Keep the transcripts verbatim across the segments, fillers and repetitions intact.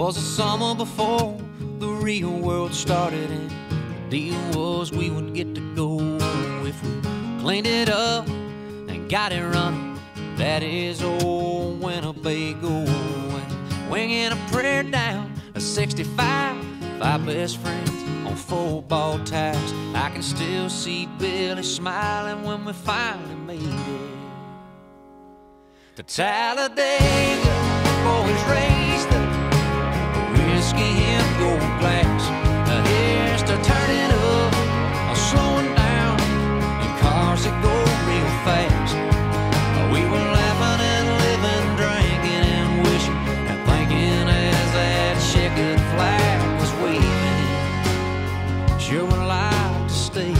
was the summer before the real world started, and the deal was we would get to go if we cleaned it up and got it running. That is old Winnebago, and winging a prayer down a sixty-five, five best friends on football tires. I can still see Billy smiling when we finally made it to Talladega. Boys raised the whiskey in gold glass. Now here's to turning up or slowing down in cars that go real fast. We were laughing and living, drinking and wishing and thinking as that checkered flag was waving. Sure would like to stay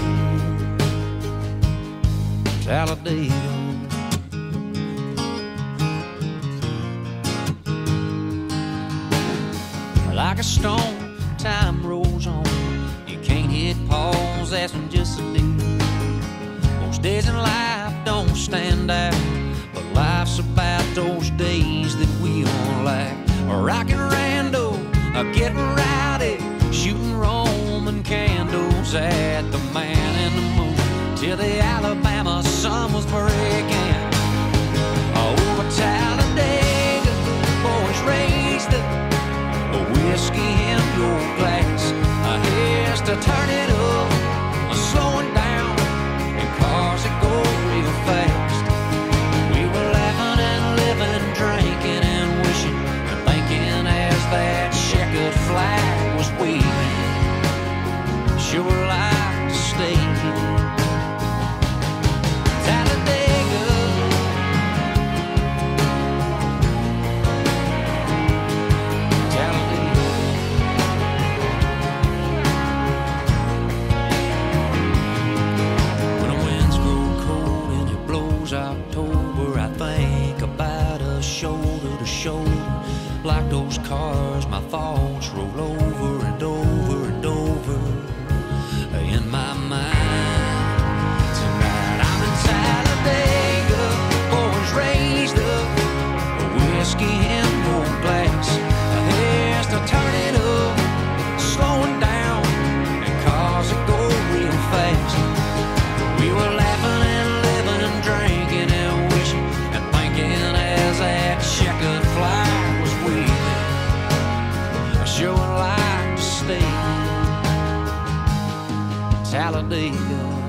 in Talladega. Like a stone, time rolls on. You can't hit pause, that's just a deal. Most days in life don't stand out, but life's about those days that we all like. Rockin' rando, getting rowdy, shooting Roman candles at the man in the moon till the Alabama sun was breaking. Over Talladega, boys raised up whiskey in your glass. Here's to turn it up, slowing down in cars that go real fast. We were laughing and living, drinking and wishing and thinking as that checkered flag was waving. Sure would like to stay Talladega. October, I think about us shoulder to shoulder. Like those cars, my thoughts roll over and over and over in my mind. Tonight I'm in Talladega, boys raised up, whiskey in gold glass. Here's to turn it up, slowing down in cars that go real fast. We were laughing and living, drinking and wishing and thinking as that checkered flag was waving. I sure would like to stay in Talladega.